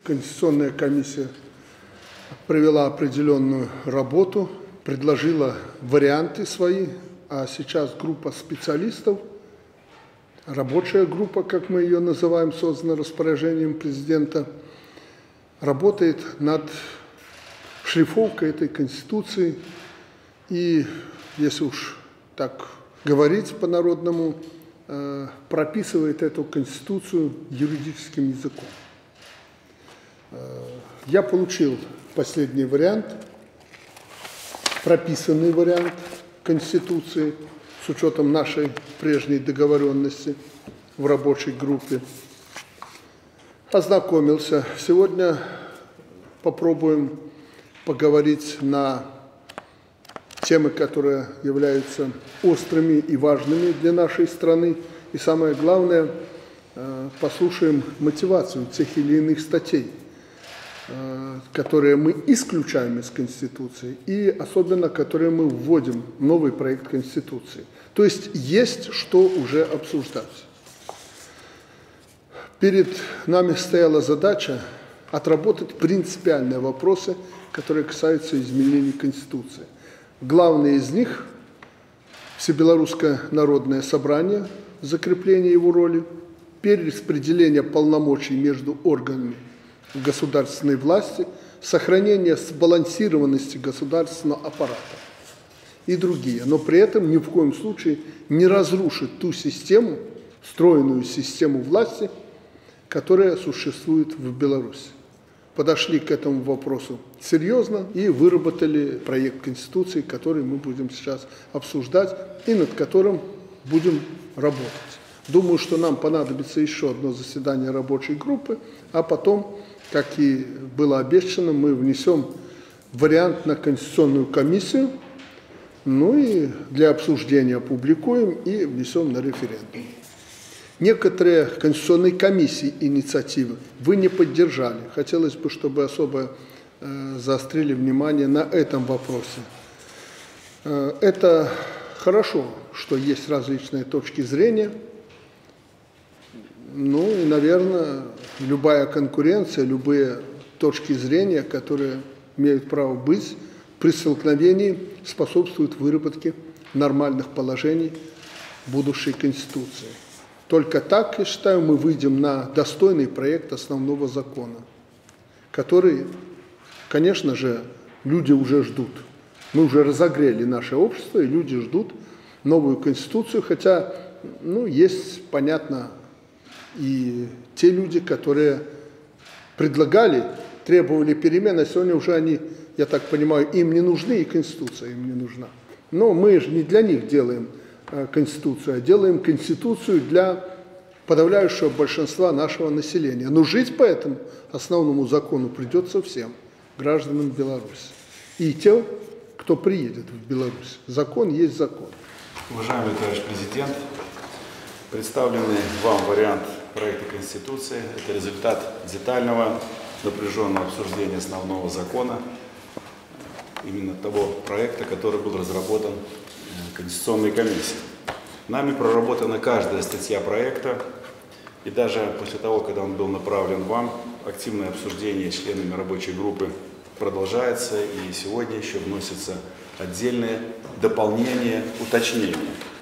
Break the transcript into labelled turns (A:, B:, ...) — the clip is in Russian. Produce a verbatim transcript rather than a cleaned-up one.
A: Конституционная комиссия провела определенную работу, предложила варианты свои, а сейчас группа специалистов, рабочая группа, как мы ее называем, создана распоряжением президента, работает над шлифовкой этой Конституции и, если уж так говорить по-народному, прописывает эту Конституцию юридическим языком. Я получил последний вариант, прописанный вариант Конституции с учетом нашей прежней договоренности в рабочей группе. Ознакомился. Сегодня попробуем поговорить на темы, которые являются острыми и важными для нашей страны. И самое главное, послушаем мотивацию тех или иных статей, которые мы исключаем из Конституции, и особенно, которые мы вводим в новый проект Конституции. То есть есть что уже обсуждать. Перед нами стояла задача отработать принципиальные вопросы, которые касаются изменений Конституции. Главный из них – Всебелорусское народное собрание, закрепление его роли, перераспределение полномочий между органами государственной власти, сохранение сбалансированности государственного аппарата и другие. Но при этом ни в коем случае не разрушит ту систему, стройную систему власти, которая существует в Беларуси. Подошли к этому вопросу серьезно и выработали проект Конституции, который мы будем сейчас обсуждать и над которым будем работать. Думаю, что нам понадобится еще одно заседание рабочей группы, а потом, как и было обещано, мы внесем вариант на Конституционную комиссию, ну и для обсуждения опубликуем и внесем на референдум. Некоторые конституционные комиссии инициативы вы не поддержали. Хотелось бы, чтобы особо э, заострили внимание на этом вопросе. Э, это хорошо, что есть различные точки зрения. Ну и, наверное, любая конкуренция, любые точки зрения, которые имеют право быть, при столкновении способствуют выработке нормальных положений будущей Конституции. Только так, я считаю, мы выйдем на достойный проект основного закона, который, конечно же, люди уже ждут. Мы уже разогрели наше общество, и люди ждут новую Конституцию, хотя, ну, есть, понятно, и те люди, которые предлагали, требовали перемен, а сегодня уже они, я так понимаю, им не нужны, и Конституция им не нужна. Но мы же не для них делаем Конституцию, а делаем Конституцию для подавляющего большинства нашего населения. Но жить по этому основному закону придется всем гражданам Беларуси. И тем, кто приедет в Беларусь. Закон есть закон.
B: Уважаемый товарищ президент, представленный вам вариант проекта Конституции – это результат детального, напряженного обсуждения основного закона, именно того проекта, который был разработан Конституционной комиссией. Нами проработана каждая статья проекта, и даже после того, когда он был направлен вам, активное обсуждение членами рабочей группы продолжается, и сегодня еще вносятся отдельные дополнения, уточнения.